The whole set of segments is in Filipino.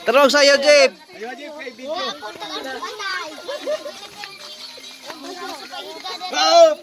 Terus sa'yo, Jeep. Ayo, Jeep, kay video. Go!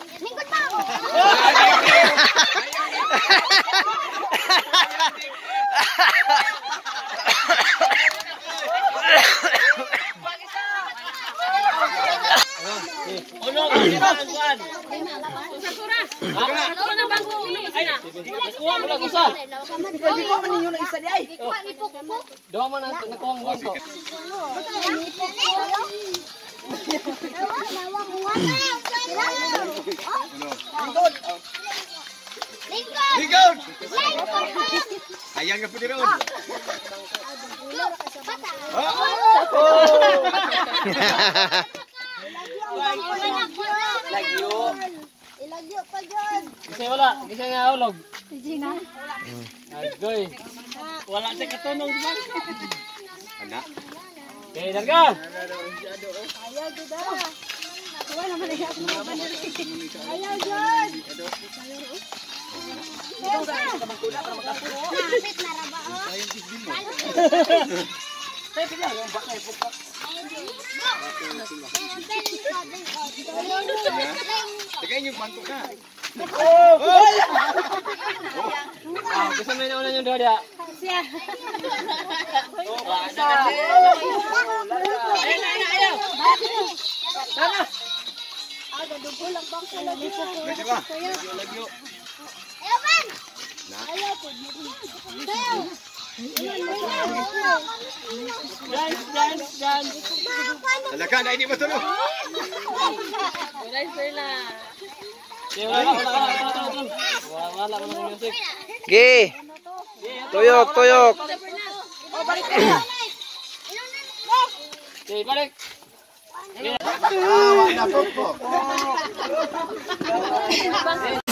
Lingkod! Ayan ka po din ron. Ilagyo pa dyan. Kasi wala, kasi nga ulog. Sige na. Agoy. Wala siya katunog ba? Anak. Okay, darga. Ayaw dyan. Wala naman na yan. Ayaw dyan. Napit na raba o. Tagayin yung bangko ka. Gusto mo na yung doon dia. Siya. Gadugulak bang sila dito? Lagyo ba? Ayaw man! Ayaw po. Ayaw! Dance. Talaga, na hindi matulog. Wala mo ng music. Gi. Tuyok. Okay, balik. Wala po po.